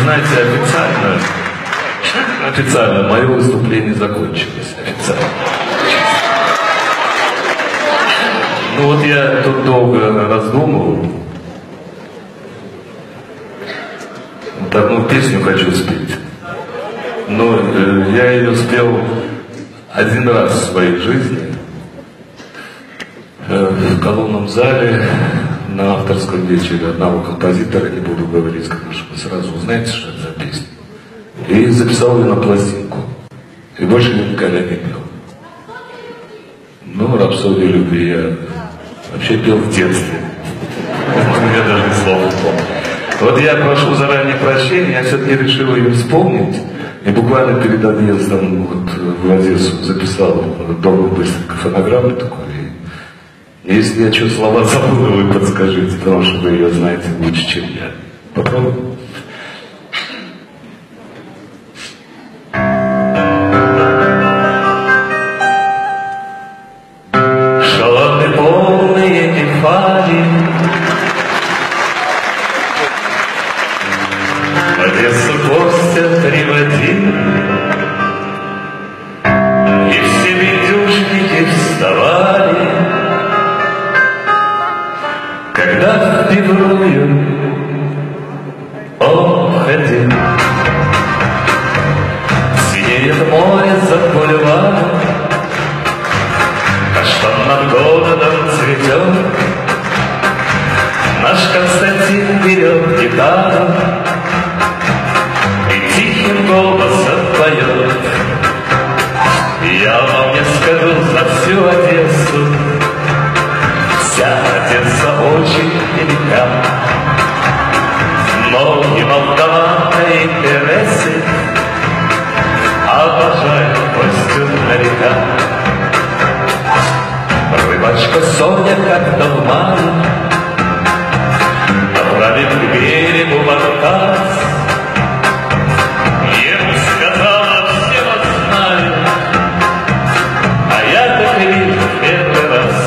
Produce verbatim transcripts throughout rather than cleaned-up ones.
знаете, официально, официально мое выступление закончилось. Официально. Ну вот я тут долго раздумывал. Вот одну песню хочу спеть. Но э, я ее спел один раз в своей жизни. Э, в колонном зале на авторском вечере одного композитора, не буду говорить, потому что вы сразу узнаете, что это за песня. И записал ее на пластинку. И больше никогда не пел. Ну, «Рапсодию любви» я вообще пел в детстве. Я даже ни слова не помню. Вот я прошу заранее прощения, я все-таки решил ее вспомнить. И буквально перед отъездом вот в Одессу записал дома быстренько фонограмму такую. И если я что слова забыл, вы подскажите, потому что вы ее знаете лучше, чем я. Попробуем. Шалоты полные кефали, в Одессу гостя приводи, и все бедюжники вставали, когда в пивную он ходил. Синеет море за бульваром, каштан над городом цветет. Наш Константин берет гитару и тихим голосом поет. Я вам не скажу за всю Одессу, вся Одесса очень велика, но и Молдаванка, и Тересы обожают гостю на река. Рыбачка Соня как-то в мае направив к берегу баркас, ему сказала: все вас знают, а я так вижу в первый раз.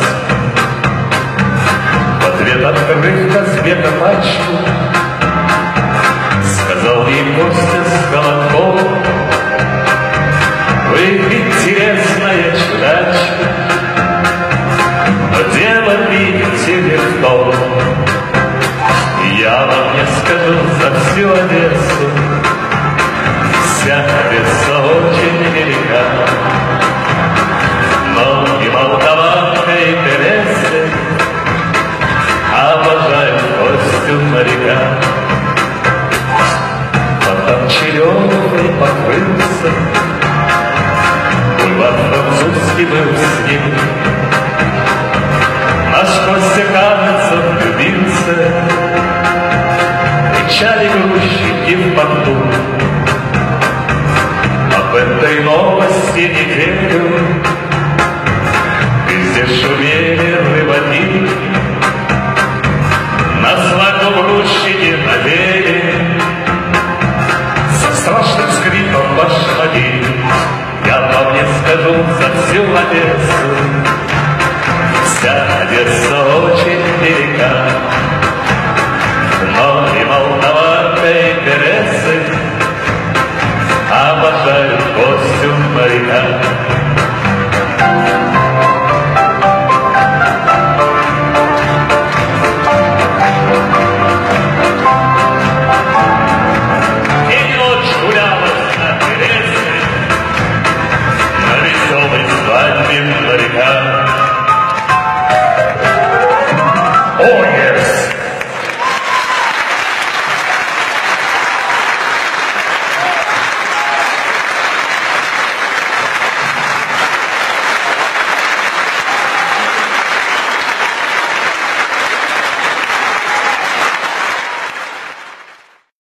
В ответ открыв Казбека пачку, сказал ей Костя с колокол: вы интересная чудачка, но дело видите легко. Я вам не скажу за всю Одессу, вся Одесса очень велика, но и Молдаванка, и Тересы обожают гостю моряка. Потом черемухой покрылся бульвар французский был с ним. Наш Костя, кажется, влюбился, кричали грузчики в порту. Об этой новости неделю везде шумели рыбаки. На свадьбу грузчики надели со страшным скрипом башмаки. Я вам не скажу за всю Одессу, вся Одесса очень велика, но и Молдаванка, и Тересы обожают гостю моряка. День и ночь гулялась на Тересе, на веселой свадьбе моряка. Ой!